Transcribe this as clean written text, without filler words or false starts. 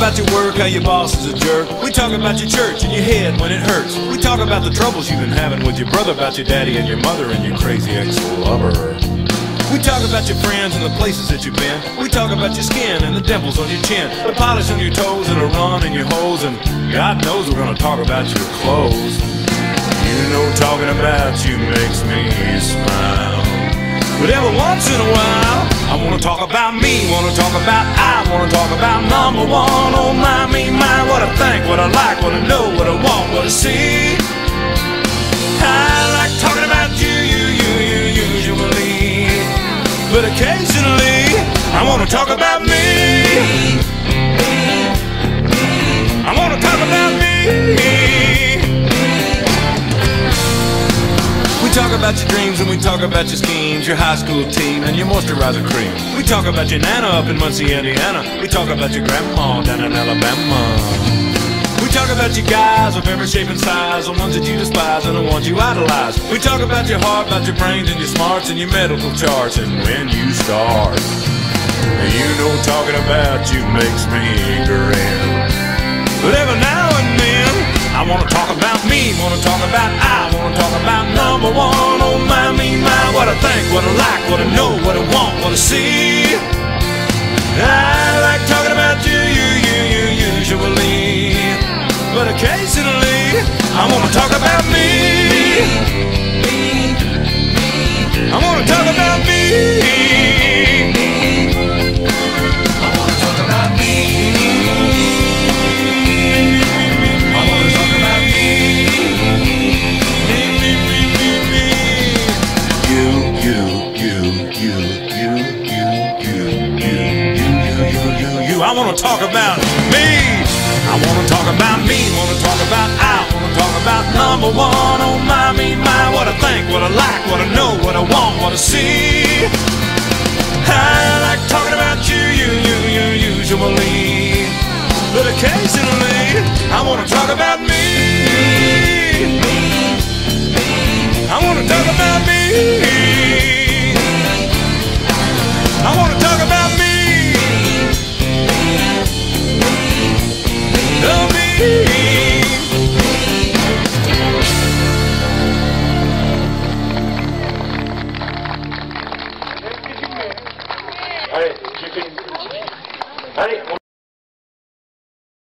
about your work, how your boss is a jerk. We talk about your church and your head when it hurts. We talk about the troubles you've been having with your brother, about your daddy and your mother and your crazy ex-lover. We talk about your friends and the places that you've been. We talk about your skin and the dimples on your chin, the polish on your toes and a run in your hose. And God knows we're gonna talk about your clothes. You know talking about you makes me smile. But every once in a while I wanna talk about me, wanna talk about I wanna talk about number one. Oh my, me, my, what I think, what I like, what I know, what I want, what I see. I like talking about you usually, but occasionally I wanna talk about me. I wanna talk about me. We talk about your dreams and we talk about your schemes, your high school team and your moisturizer cream. We talk about your nana up in Muncie, Indiana. We talk about your grandma down in Alabama. We talk about your guys of every shape and size, the ones that you despise and the ones you idolize. We talk about your heart, about your brains and your smarts and your medical charts and when you start. You know talking about you makes me grin. But every now and then I wanna talk about me, wanna talk about I wanna talk about number one. Oh my, me, my, what I think, what I like, what I know, what I want, what I see. I like talking about you usually, but occasionally I wanna talk about me. I wanna talk about me. I wanna talk about me. I wanna talk about me. You. I wanna talk about me. I wanna talk about me, wanna talk about I wanna talk about number one. Oh my, me, my, what I think, what I like, what I know, what I want, what I see. I like talking about you usually, but occasionally I wanna talk about me. I wanna talk about me.